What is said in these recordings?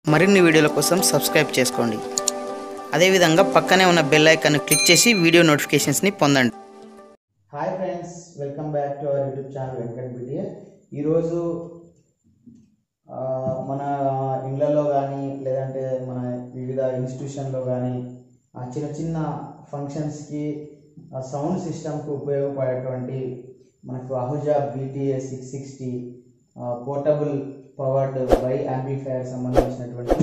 మరిన్ని వీడియోల కోసం సబ్స్క్రైబ్ చేసుకోండి. అదేవిధంగా పక్కనే ఉన్న బెల్ ఐకాన్ క్లిక్ చేసి వీడియో నోటిఫికేషన్స్ని పొందండి. Hi friends, welcome back to our YouTube channel వెంకట్బta. ఈరోజు మన ఇళ్లలో కానీ లేదంటే మన వివిధ ఇన్స్టిట్యూషన్లో కానీ చిన్న చిన్న ఫంక్షన్స్కి సౌండ్ సిస్టమ్కి ఉపయోగపడేటువంటి మనకు AHUJA BTA 660 portable powered by amplifier సంబంధించినటువంటి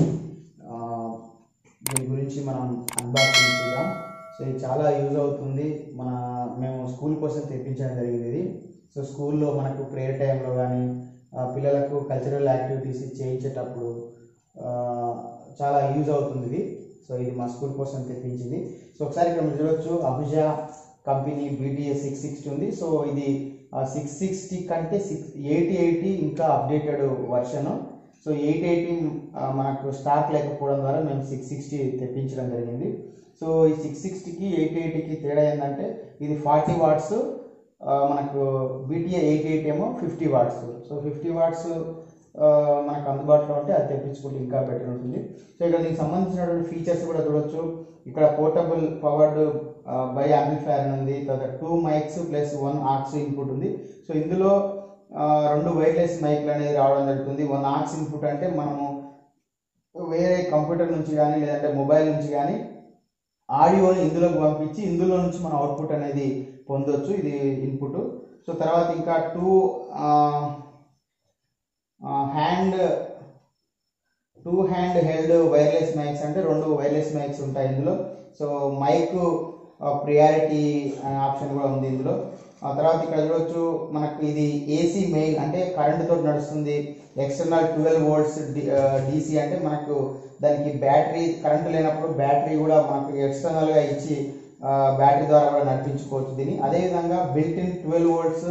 దీని గురించి మనం అన్బాక్సింగ్ చూద్దాం. సో ఇది చాలా యూజ్ అవుతుంది. మేము స్కూల్ కోసం తెప్పించడం జరిగింది ఇది. సో స్కూల్లో మనకు ప్రేయర్ టైంలో కానీ పిల్లలకు కల్చరల్ యాక్టివిటీస్ చేయించేటప్పుడు చాలా యూజ్ అవుతుంది ఇది. సో ఇది మా స్కూల్ కోసం తెప్పించింది. సో ఒకసారి ఇక్కడ మీరు చూడవచ్చు, AHUJA కంపెనీ BTA 660 ఉంది. సో ఇది 660 కంటే 880 ఇంకా అప్డేటెడ్ వర్షన్. సో 880 మనకు స్టాక్ లేకపోవడం ద్వారా మేము 660 తెప్పించడం జరిగింది. సో ఈ 660కి 880కి తేడా ఏంటంటే ఇది 40 వాట్స్, మనకు BTA 880 ఏమో 50 వాట్స్. సో 50 వాట్స్ మనకు అందుబాటులో ఉంటే అది తెప్పించుకుంటే ఇంకా బెటర్ ఉంటుంది. సో ఇక్కడ దీనికి సంబంధించినటువంటి ఫీచర్స్ కూడా చూడవచ్చు. ఇక్కడ పోర్టబుల్ పవర్డ్ బై యాంప్లిఫైయర్ ఉంది, తర్వాత 2 మైక్స్ ప్లస్ 1 ఆక్స్ ఇన్పుట్ ఉంది. సో ఇందులో 2 వైర్లెస్ మైక్లు అనేది రావడం జరుగుతుంది. 1 ఆక్స్ ఇన్పుట్ అంటే మనము వేరే కంప్యూటర్ నుంచి కానీ లేదంటే మొబైల్ నుంచి కానీ ఆడియోని ఇందులోకి పంపించి ఇందులో నుంచి మన అవుట్పుట్ అనేది పొందొచ్చు. ఇది ఇన్పుట్. సో తర్వాత ఇంకా 2 హ్యాండ్ హెల్డ్ వైర్లెస్ మైక్స్ అంటే 2 వైర్లెస్ మైక్స్ ఉంటాయి ఇందులో. సో మైక్ ప్రియారిటీ అనే ఆప్షన్ కూడా ఉంది ఇందులో. తర్వాత ఇక్కడ చూడవచ్చు, మనకు ఇది AC మెయిన్ అంటే కరెంట్ తోటి నడుస్తుంది. ఎక్స్టర్నల్ 12 వోల్ట్స్ DC అంటే మనకు దానికి బ్యాటరీ, కరెంటు లేనప్పుడు బ్యాటరీ కూడా మనకు ఎక్స్టర్నల్గా ఇచ్చి బ్యాటరీ ద్వారా కూడా నడిపించుకోవచ్చు దీన్ని. అదేవిధంగా built in 12 volts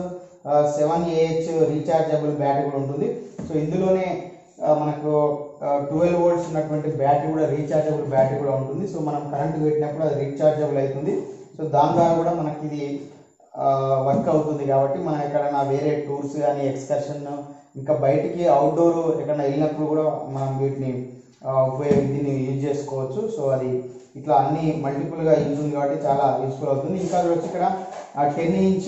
7Ah rechargeable battery కూడా ఉంటుంది. సో ఇందులోనే మనకు 12 వోల్ట్స్ ఉన్నటువంటి బ్యాటరీ కూడా రీఛార్జబుల్ బ్యాటరీ కూడా ఉంటుంది. సో మనం కరెంట్ పెట్టినప్పుడు అది రీఛార్జబుల్ అవుతుంది. సో దాని ద్వారా కూడా మనకి ఇది వర్క్ అవుతుంది. కాబట్టి మనం ఎక్కడైనా వేరే టూర్స్ కానీ ఎక్స్కర్షన్ ఇంకా బయటికి అవుట్డోర్ ఎక్కడైనా వెళ్ళినప్పుడు కూడా మనం వీటిని దీన్ని యూజ్ చేసుకోవచ్చు. సో అది ఇట్లా అన్ని మల్టిపుల్గా యూజ్ ఉంది కాబట్టి చాలా యూస్ఫుల్ అవుతుంది. ఇంకా వచ్చి ఇక్కడ 10 ఇంచ్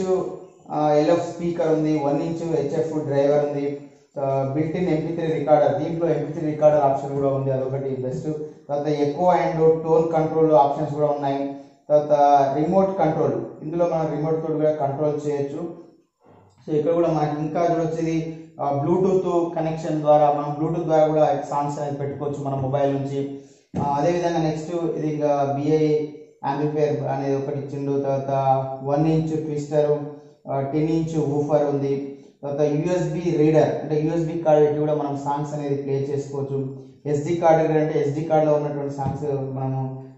LF స్పీకర్ ఉంది, 1 ఇంచ్ HF డ్రైవర్ ఉంది, బిల్ట్ ఇన్ MP3 రికార్డర్. దీంట్లో MP3 రికార్డర్ ఆప్షన్ కూడా ఉంది, అదొకటి బెస్ట్. తర్వాత echo and tone control options కూడా ఉన్నాయి. తర్వాత రిమోట్ కంట్రోల్, ఇందులో మనం రిమోట్ తోటి కూడా కంట్రోల్ చేయొచ్చు. సో ఇక్కడ కూడా మనకి ఇంకా చూడొచ్చు, ఇది బ్లూటూత్ కనెక్షన్ ద్వారా మనం బ్లూటూత్ ద్వారా కూడా సాంగ్స్ అనేది పెట్టుకోవచ్చు మన మొబైల్ నుంచి. అదేవిధంగా నెక్స్ట్ ఇది ఇంకా BI యాంప్లిఫైయర్ అనేది ఒకటి ఇచ్చిండు. తర్వాత 1 ఇంచ్ ట్విస్టర్, 10 ఇంచ్ ఊఫర్ ఉంది. తర్వాత USB రీడర్ అంటే USB కార్డ్ పెట్టి కూడా మనం సాంగ్స్ అనేది ప్లే చేసుకోవచ్చు. SD కార్డ్ రీడర్ అంటే SD కార్డ్లో ఉన్నటువంటి సాంగ్స్ మనము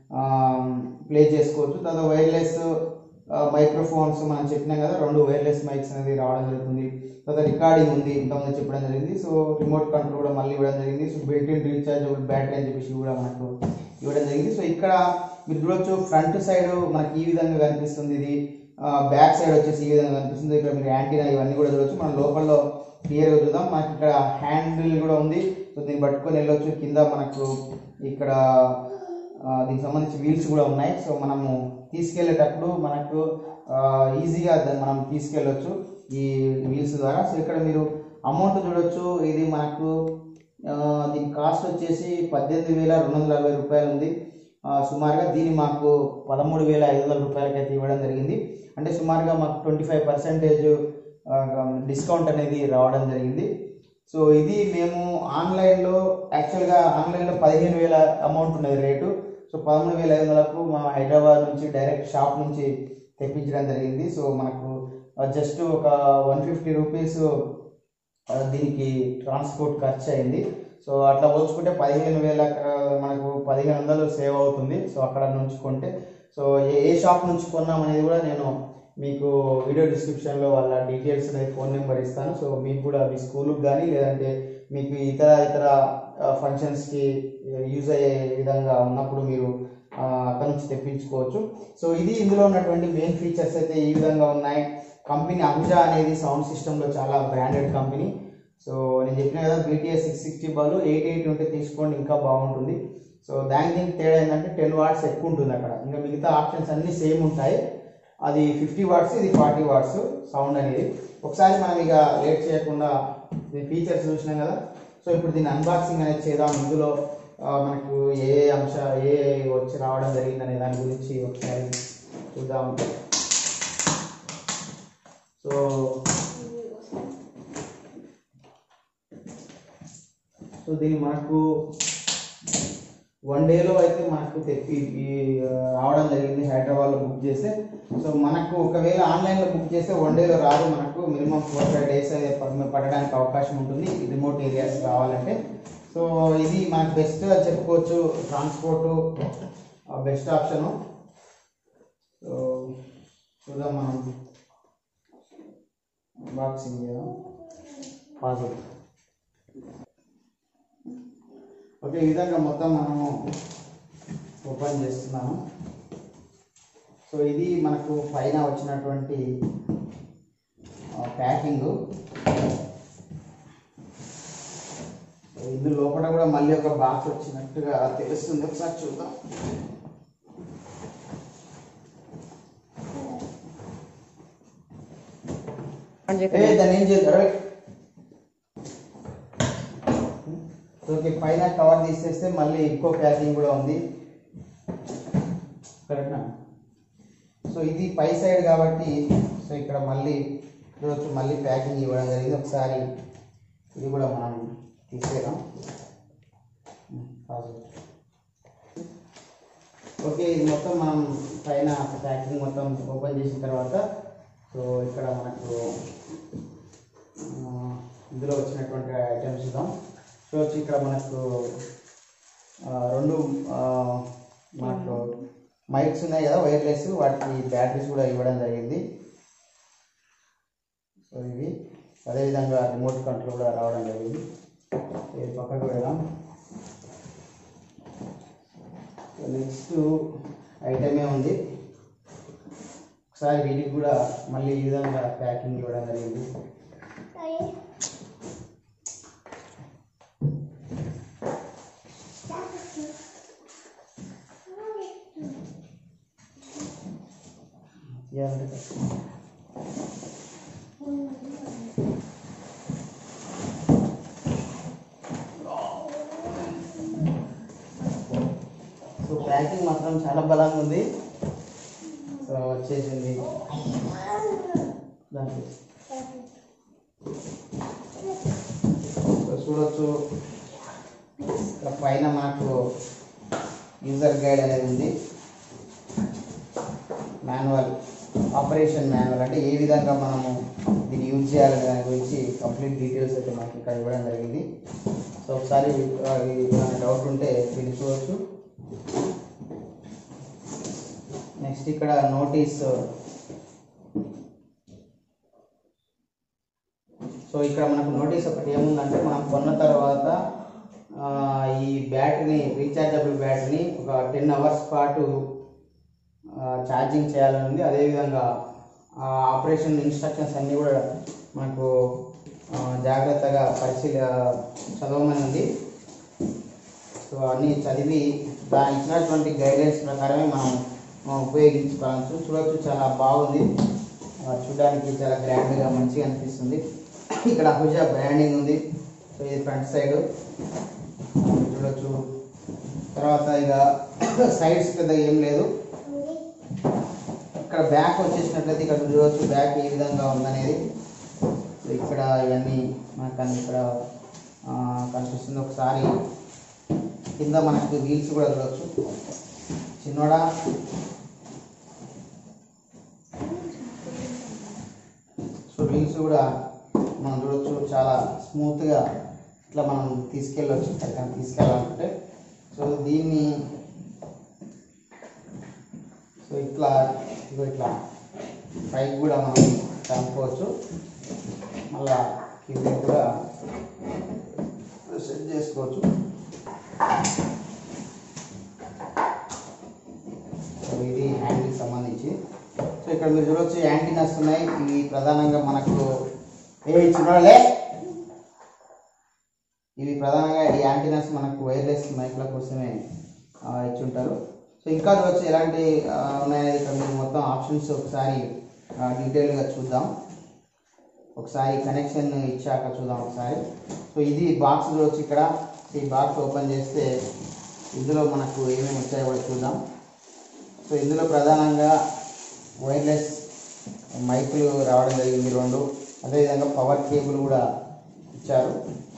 ప్లే చేసుకోవచ్చు. తర్వాత వైర్లెస్ మైక్రోఫోన్స్ మనం చెప్పినాం కదా, 2 వైర్లెస్ మైక్స్ అనేది రావడం జరుగుతుంది. తర్వాత రికార్డింగ్ ఉంది, ఇంతకుముందు చెప్పడం జరిగింది. సో రిమోట్ కంట్రోల్ కూడా మళ్ళీ ఇవ్వడం జరిగింది. So built in rechargeable battery అని చెప్పేసి కూడా మనకు ఇవ్వడం జరిగింది. సో ఇక్కడ మీరు చూడొచ్చు, ఫ్రంట్ సైడ్ మనకి ఈ విధంగా కనిపిస్తుంది, ఇది బ్యాక్ సైడ్ వచ్చేసి ఈ విధంగా కనిపిస్తుంది. ఇక్కడ మీరు యాంటీనా ఇవన్నీ కూడా చూడవచ్చు. మనం లోపల్లో క్లియర్గా చూద్దాం. మనకి ఇక్కడ హ్యాండిల్ కూడా ఉంది. సో దీన్ని పట్టుకొని వెళ్ళొచ్చు. కింద మనకు ఇక్కడ దీనికి సంబంధించి వీల్స్ కూడా ఉన్నాయి. సో మనము తీసుకెళ్ళేటప్పుడు మనకు ఈజీగా దాన్ని మనం తీసుకెళ్ళొచ్చు ఈ వీల్స్ ద్వారా. సో ఇక్కడ మీరు అమౌంట్ చూడొచ్చు, ఇది మనకు దీని కాస్ట్ వచ్చేసి 18,240 రూపాయలు ఉంది సుమారుగా. దీన్ని మాకు 13,500 రూపాయలకి అయితే ఇవ్వడం జరిగింది. అంటే సుమారుగా మాకు 25% డిస్కౌంట్ అనేది రావడం జరిగింది. సో ఇది మేము ఆన్లైన్లో యాక్చువల్గా 15,000 అమౌంట్ ఉన్నది రేటు. సో 13,500కు మా హైదరాబాద్ నుంచి డైరెక్ట్ షాప్ నుంచి తెప్పించడం జరిగింది. సో మనకు జస్ట్ ఒక 150 రూపీస్ దీనికి ట్రాన్స్పోర్ట్ ఖర్చు అయింది. సో అట్లా పోల్చుకుంటే 15,000 మనకు 1,500 సేవ్ అవుతుంది. సో అక్కడ నుంచి కొంటే, సో ఏ షాప్ నుంచి కొన్నాం అనేది కూడా నేను మీకు వీడియో డిస్క్రిప్షన్లో వాళ్ళ డీటెయిల్స్ అనేది ఫోన్ నెంబర్ ఇస్తాను. సో మీకు కూడా మీ స్కూల్కి కానీ లేదంటే మీకు ఇతర ఫంక్షన్స్కి యూజ్ అయ్యే విధంగా ఉన్నప్పుడు మీరు అక్కడ నుంచి తెప్పించుకోవచ్చు. సో ఇది ఇందులో ఉన్నటువంటి మెయిన్ ఫీచర్స్ అయితే ఈ విధంగా ఉన్నాయి. కంపెనీ AHUJA అనేది సౌండ్ సిస్టంలో చాలా బ్రాండెడ్ కంపెనీ. సో నేను చెప్పిన కదా BTA 660 బదులు 880 ఉంటే తీసుకోండి, ఇంకా బాగుంటుంది. సో దీనికి తేడా ఏంటంటే 10 వాట్స్ ఎక్కువ ఉంటుంది అక్కడ. ఇంకా మిగతా ఆప్షన్స్ అన్నీ సేమ్ ఉంటాయి. అది 50 వాట్స్, ఇది 40 వాట్స్ సౌండ్ అనేది. ఒకసారి మనం ఇక లేట్ చేయకుండా దీని ఫీచర్స్ చూసినాం కదా. సో ఇప్పుడు దీని అన్బాక్సింగ్ అనేది చేద్దాం. ఇందులో మనకు ఏ వచ్చి రావడం జరిగిందనే దాని గురించి ఒకసారి చూద్దాం. సో దీన్ని మనకు 1 డేలో అయితే మనకు తెప్పి రావడం జరిగింది హైదరాబాద్లో బుక్ చేస్తే. సో మనకు ఒకవేళ ఆన్లైన్లో బుక్ చేస్తే 1 డేలో రాదు, మనకు మినిమం 4-5 డేస్ పడడానికి అవకాశం ఉంటుంది రిమోట్ ఏరియాస్ కావాలంటే. సో ఇది మనకు బెస్ట్ చెప్పుకోవచ్చు, ట్రాన్స్పోర్ట్ బెస్ట్ ఆప్షను. సో చూద్దాం, మనం అన్బాక్సింగ్ చేద్దాం. పాజిటివ్ ఓకే, ఈ విధంగా మొత్తం మనము ఓపెన్ చేస్తున్నాము. సో ఇది మనకు పైన వచ్చినటువంటి ప్యాకింగ్. ఇందులో లోపల కూడా మళ్ళీ ఒక బాక్స్ వచ్చినట్టుగా తెలుస్తుంది, ఒకసారి చూద్దాం. దాన్ని ఏం చేద్దాం, ఓకే పైన కవర్ తీసేస్తే మళ్ళీ ఇంకో ప్యాకింగ్ కూడా ఉంది, కరెక్ట్నా? సో ఇది పై సైడ్ కాబట్టి సో ఇక్కడ మళ్ళీ చూడొచ్చు, మళ్ళీ ప్యాకింగ్ ఇవ్వడం జరిగింది. ఒకసారి ఇది కూడా మనం తీసేద్దాం. ఓకే, ఇది మొత్తం మనం పైన ప్యాకింగ్ మొత్తం ఓపెన్ చేసిన తర్వాత సో ఇక్కడ మనకు ఇందులో వచ్చినటువంటి ఐటమ్స్ చూద్దాం. చూడొచ్చు ఇక్కడ మనకు 2 మనకు మైక్స్ ఉన్నాయి కదా వైర్లెస్, వాటికి బ్యాటరీస్ కూడా ఇవ్వడం జరిగింది. సో ఇవి అదేవిధంగా రిమోట్ కంట్రోల్ కూడా రావడం జరిగింది. ఇది పక్కకు పెడదాం. నెక్స్ట్ ఐటమే ఉంది, ఒకసారి వీటికి కూడా మళ్ళీ ఈ విధంగా ప్యాకింగ్ ఇవ్వడం జరిగింది. సో ప్యాకింగ్ మాత్రం చాలా బలంగా ఉంది. సో వచ్చేసింది దాంట్లో. సో చూడొచ్చు పైన మనకు యూజర్ గైడ్ అనేది ఉంది, మాన్యువల్, ఆపరేషన్ మాన్యువల్, అంటే ఏ విధంగా మనము దీన్ని యూజ్ చేయాలనే దాని గురించి కంప్లీట్ డీటెయిల్స్ అయితే మనకి ఇక్కడ ఇవ్వడం జరిగింది. సో ఒకసారి ఏమైనా డౌట్ ఉంటే దీన్ని చూడవచ్చు. నెక్స్ట్ ఇక్కడ నోటీస్. సో ఇక్కడ మనకు నోటీస్ ఒకటి ఏముందంటే, మనం కొన్న తర్వాత ఈ బ్యాటరీని, రీఛార్జబుల్ బ్యాటరీని ఒక 10 అవర్స్ పాటు ఛార్జింగ్ చేయాలని ఉంది. అదేవిధంగా ఆపరేషన్ ఇన్స్ట్రక్షన్స్ అన్నీ కూడా మనకు జాగ్రత్తగా చదవమని ఉంది. సో అన్నీ చదివి దాని ఇచ్చినటువంటి గైడెన్స్ ప్రకారమే మనం ఉపయోగించుకోవచ్చు. చూడవచ్చు చాలా బాగుంది, చూడడానికి చాలా గ్రాండ్గా మంచిగా అనిపిస్తుంది. ఇక్కడ అహుజా బ్రాండింగ్ ఉంది. సో ఇది ఫ్రంట్ సైడ్ చూడవచ్చు. తర్వాత ఇక సైడ్స్ పెద్ద ఏం లేదు. ఇక్కడ బ్యాక్ వచ్చేసినట్లయితే ఇక్కడ చూడవచ్చు బ్యాక్ ఏ విధంగా ఉందనేది. సో ఇక్కడ ఇవన్నీ మనకు ఇక్కడ కనిపిస్తుంది. ఒకసారి కింద మనకు వీల్స్ కూడా చూడవచ్చు. చిన్నోడా సో వీల్స్ కూడా మనం చూడవచ్చు, చాలా స్మూత్గా ఇట్లా మనం తీసుకెళ్ళవచ్చు ఎక్కడికైనా తీసుకెళ్ళాలంటే. సో దీన్ని సో ఇట్లా పైకి కూడా మనం కనుక్కోవచ్చు, మళ్ళా కింద కూడా సెట్ చేసుకోవచ్చు. సో ఇది హ్యాండిల్కి సంబంధించి. సో ఇక్కడ మీరు చూడవచ్చు యాంటీనాస్ ఉన్నాయి. ఇవి ప్రధానంగా మనకు ఏ ఇచ్చినలే ప్రధానంగా ఈ యాంటీనాస్ మనకు వైర్లెస్ మైక్ల కోసమే ఇచ్చుంటారు. సో ఇంకా వచ్చి ఎలాంటి ఉన్నాయనేది ఇక్కడ మీరు మొత్తం ఆప్షన్స్ ఒకసారి డీటెయిల్గా చూద్దాం. ఒకసారి కనెక్షన్ ఇచ్చాక చూద్దాం ఒకసారి. సో ఇది బాక్స్ వచ్చి ఇక్కడ ఈ బాక్స్ ఓపెన్ చేస్తే ఇందులో మనకు ఏమేమి వచ్చాయో కూడా చూద్దాం. సో ఇందులో ప్రధానంగా వైర్లెస్ మైకులు రావడం జరిగింది 2. అదేవిధంగా పవర్ కేబుల్ కూడా ఇచ్చారు.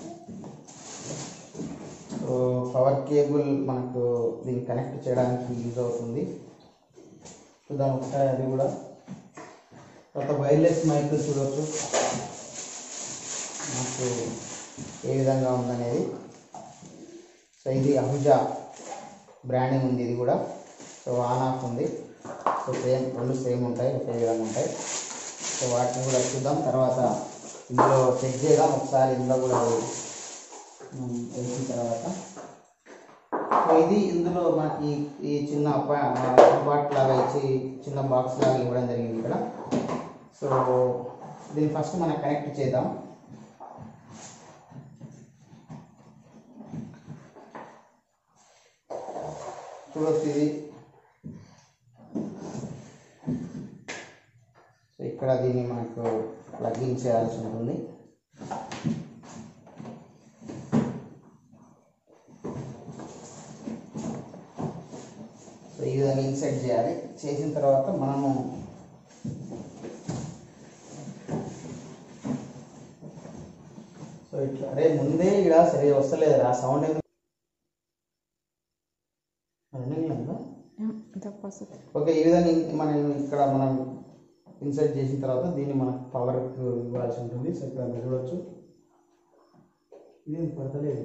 సో పవర్ కేబుల్ మనకు దీన్ని కనెక్ట్ చేయడానికి యూజ్ అవుతుంది. చూద్దాం ఒకసారి అది కూడా. తర్వాత వైర్లెస్ మైకులు చూడవచ్చు మనకు ఏ విధంగా ఉందనేది. సో ఇది అహుజా బ్రాండింగ్ ఉంది. ఇది కూడా సో ఆన్ ఆఫ్ ఉంది. సో రెండు సేమ్ ఉంటాయి, ఒకే విధంగా ఉంటాయి. సో వాటిని కూడా చూద్దాం. తర్వాత ఇందులో చెక్ చేద్దాం ఒకసారి. ఇందులో కూడా వేసిన తర్వాత సో ఇది ఇందులో మనకి ఈ చిన్న పార్ట్ లాగా ఇచ్చి చిన్న బాక్స్ లాగా ఇవ్వడం జరిగింది ఇక్కడ. సో దీన్ని ఫస్ట్ మనం కనెక్ట్ చేద్దాం. చూడొచ్చు ఇది. సో ఇక్కడ దీన్ని మనకు ప్లగ్ఇన్ చేయాల్సి ఉంటుంది. సో ఈ విధంగా ఇన్సర్ట్ చేయాలి. చేసిన తర్వాత మనము సో ఇట్లా అరే ముందే ఇక్కడ సరిగా వస్తలేదు ఆ సౌండ్. ఓకే, ఈ విధంగా మనం ఇక్కడ మనం ఇన్సర్ట్ చేసిన తర్వాత దీన్ని మనకు పవర్కి ఇవ్వాల్సి ఉంటుంది. సో ఇక్కడ మీరు చూడవచ్చు ఇది పడతలేదు.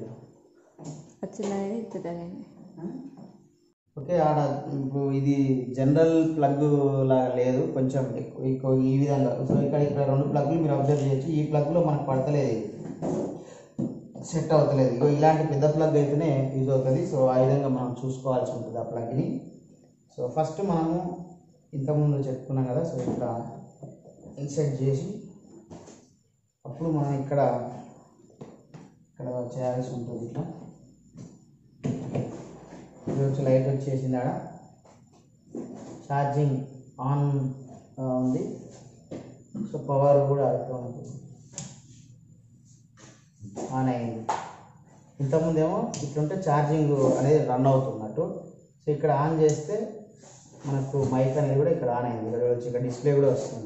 ఓకే, ఆడ ఇప్పుడు ఇది జనరల్ ప్లగ్ లాగా లేదు, కొంచెం ఎక్కువ ఈ విధంగా. సో ఇక్కడ 2 ప్లగ్లు మీరు అబ్జర్వ్ చేయొచ్చు. ఈ ప్లగ్లో మనకు పడతలేదు, సెట్ అవుతలేదు. ఇలాంటి పెద్ద ప్లగ్ అయితేనే యూజ్ అవుతుంది. సో ఆ విధంగా మనం చూసుకోవాల్సి ఉంటుంది ఆ ప్లగ్ని. సో ఫస్ట్ మనము ఇంతకుముందు చెప్పుకున్నాం కదా. సో ఇక్కడ ఇన్సర్ట్ చేసి అప్పుడు మనం ఇక్కడ చేయాల్సి ఉంటుంది. ఇట్లా ఇది లైట్ వచ్చేసింది. ఆడ ఛార్జింగ్ ఆన్ ఉంది. సో పవర్ కూడా ఆన్ అయింది. ఇంతకుముందేమో ఇట్లుంటే ఛార్జింగ్ అనేది రన్ అవుతున్నట్టు. సో ఇక్కడ ఆన్ చేస్తే మనకు మైక్ అనేది కూడా ఇక్కడ ఆన్ అయింది. ఇక్కడ డిస్ప్లే కూడా వస్తుంది.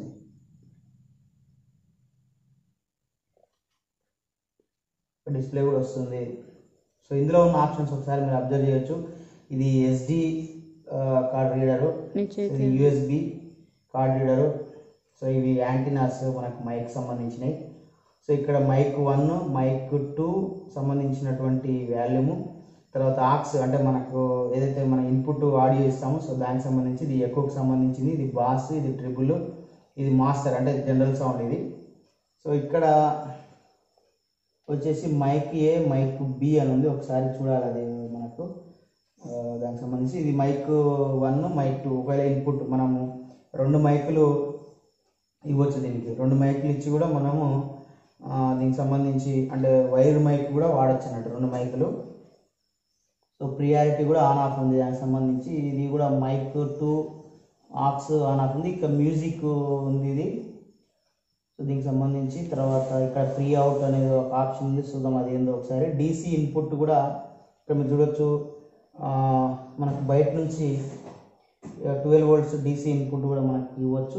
డిస్ప్లే కూడా వస్తుంది. సో ఇందులో ఉన్న ఆప్షన్స్ ఒకసారి మీరు అబ్జర్వ్ చేయొచ్చు. ఇది SD కార్డ్ రీడరు, ఇది USB కార్డ్ రీడరు. సో ఇవి యాంటీనాస్ మనకు మైక్ సంబంధించినవి. సో ఇక్కడ మైక్ 1, మైక్ 2 సంబంధించినటువంటి వాల్యూము. తర్వాత ఆక్స్ అంటే మనకు ఏదైతే మన ఇన్పుట్ ఆడియో ఇస్తామో సో దానికి సంబంధించి ఇది ఎకోకి సంబంధించింది. ఇది బాస్, ఇది ట్రిబుల్, ఇది మాస్టర్ అంటే జనరల్ సౌండ్ ఇది. సో ఇక్కడ వచ్చేసి మైక్ A, మైక్ B అని ఉంది. ఒకసారి చూడాలి అది మనకు దానికి సంబంధించి. ఇది మైక్ 1, మైక్ 2. ఒకవేళ ఇన్పుట్ మనము 2 మైకులు ఇవ్వచ్చు. దీనికి 2 మైకులు ఇచ్చి కూడా మనము దీనికి సంబంధించి అంటే వైర్ మైక్ కూడా వాడచ్చు అన్నట్టు 2 మైకులు. సో ప్రియారిటీ కూడా ఆన్ ఆఫ్ ఉంది దానికి సంబంధించి. ఇది కూడా మైక్ 2 ఆక్స్ ఆన్ ఆఫ్ ఉంది. ఇక్కడ మ్యూజిక్ ఉంది ఇది. సో దీనికి సంబంధించి తర్వాత ఇక్కడ ఫ్రీ అవుట్ అనేది ఒక ఆప్షన్ ఉంది. చూద్దాం అది ఏందో ఒకసారి. DC ఇన్పుట్ కూడా ఇక్కడ మీరు చూడొచ్చు. మనకు బయట నుంచి 12 volts DC ఇన్పుట్ కూడా మనకి ఇవ్వచ్చు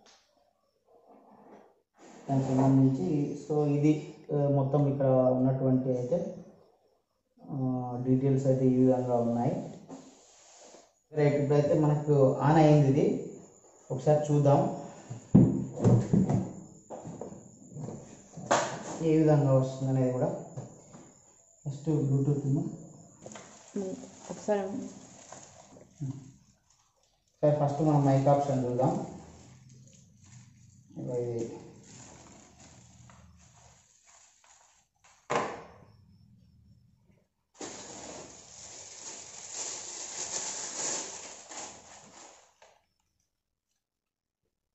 దానికి సంబంధించి. సో ఇది మొత్తం ఇక్కడ ఉన్నటువంటి అయితే డీటెయిల్స్ అయితే ఈ విధంగా ఉన్నాయి. రైట్, ఇప్పుడైతే మనకు ఆన్ అయింది. ఇది ఒకసారి చూద్దాం ఏ విధంగా వస్తుంది అనేది కూడా. ఫస్ట్ బ్లూటూత్ ఒకసారి ఫస్ట్ మనం మైక్ ఆప్షన్ చూద్దాం. ఇది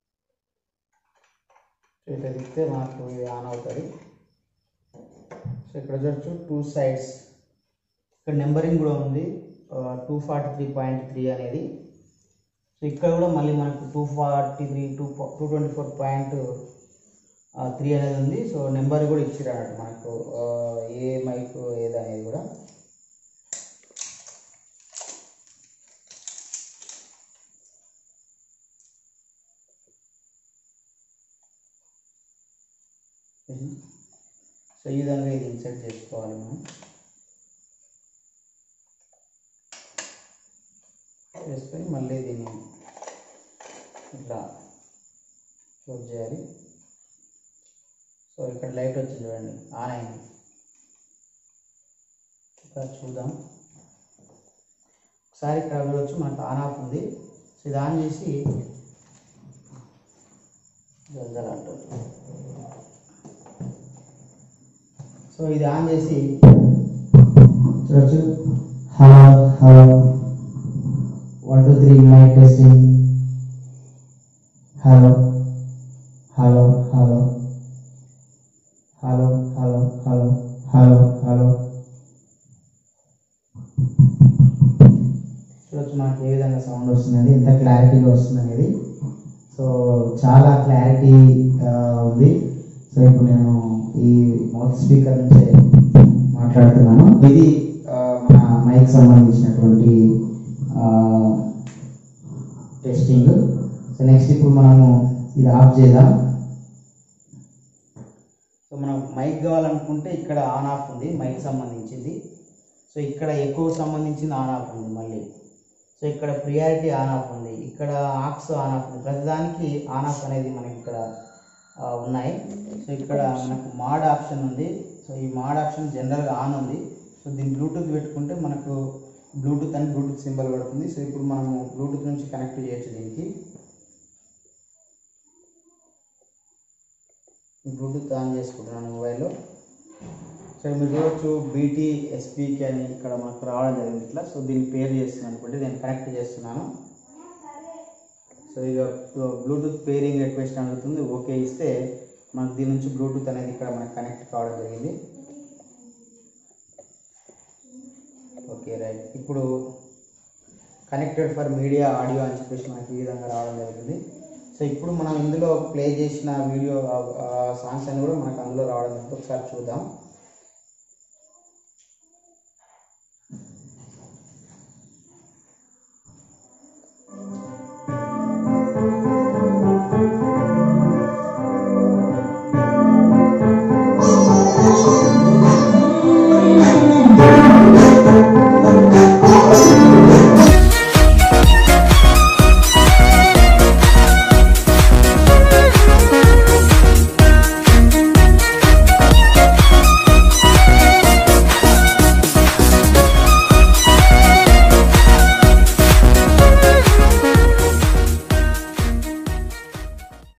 ఇట్లా తిప్పితే మనకు ఇది ఆన్ అవుతుంది. సో ఇక్కడ చూడొచ్చు 2 sides, ఇక్కడ నెంబరింగ్ కూడా ఉంది 243.3 అనేది. సో ఇక్కడ కూడా మళ్ళీ మనకు 243 224.3 అనేది ఉంది. సో నెంబర్ కూడా ఇచ్చారు అన్నట్టు మనకు ఏ మైక్ ఏదనేది కూడా. సో ఈ విధంగా ఇది ఇన్సర్ట్ చేసుకోవాలి మనం. చేసుకొని మళ్ళీ దీన్ని ఇట్లా క్లోజ్ చేయాలి. సో ఇక్కడ లైట్ వచ్చింది చూడండి, ఆన్ అయింది. ఇక్కడ చూద్దాం ఒకసారి. ఇక్కడ చూడవచ్చు మనకు ఆన్ ఆఫ్ ఉంది. సో ఇది ఆన్ చేసి సో ఇది ఆన్ చేసి చూడొచ్చు. Hello hello 1 2 3 mic testing. Hello hello hello hello hello hello hello hello. చూడొచ్చు మనకి ఏ విధంగా సౌండ్ వస్తుంది, ఎంత క్లారిటీగా వస్తుంది అనేది. సో చాలా క్లారిటీ ఉంది. సో ఇప్పుడు నేను ఈ మౌత్ స్పీకర్ నుంచే మాట్లాడుతున్నాను. ఇది మన మైక్ సంబంధించినటువంటి టెస్టింగ్. సో నెక్స్ట్ ఇప్పుడు మనము ఇది ఆఫ్ చేద్దాం. సో మనం మైక్ కావాలనుకుంటే ఇక్కడ ఆన్ ఆఫ్ ఉంది, మైక్ సంబంధించింది. సో ఇక్కడ ఎక్కువ సంబంధించింది ఆన్ ఆఫ్ ఉంది మళ్ళీ. సో ఇక్కడ ప్రియారిటీ ఆన్ ఆఫ్ ఉంది, ఇక్కడ ఆక్స్ ఆన్ ఆఫ్ ఉంది. ప్రతిదానికి ఆన్ ఆఫ్ అనేది మనకి ఇక్కడ ఉన్నాయి. సో ఇక్కడ మనకు మాడ్ ఆప్షన్ ఉంది. సో ఈ మాడ్ ఆప్షన్ జనరల్గా ఆన్ ఉంది. సో దీన్ని బ్లూటూత్ పెట్టుకుంటే మనకు బ్లూటూత్ అని బ్లూటూత్ సింబల్ పడుతుంది. సో ఇప్పుడు మనము బ్లూటూత్ నుంచి కనెక్ట్ చేయొచ్చు. దీనికి బ్లూటూత్ ఆన్ చేసుకుంటున్నాను మొబైల్లో. సో మీరు చూడవచ్చు BT SPK అని ఇక్కడ మనకు రావడం జరిగింది ఇట్లా. సో దీన్ని పేర్ చేస్తున్నాను అనుకుంటే నేను కనెక్ట్ చేస్తున్నాను. సో ఇక బ్లూటూత్ పేరింగ్ రిక్వెస్ట్ అడుగుతుంది, ఓకే ఇస్తే మనకు దీని నుంచి బ్లూటూత్ అనేది ఇక్కడ మనకు కనెక్ట్ కావడం జరిగింది. Okay right. ఇప్పుడు కనెక్టెడ్ ఫర్ మీడియా ఆడియో అని చెప్పేసి మనకి ఈ విధంగా రావడం జరిగింది. సో ఇప్పుడు మనం ఇందులో ప్లే చేసిన వీడియో సాంగ్స్ అని కూడా మనకు అందులో రావడం జరిగింది. ఒకసారి చూద్దాం.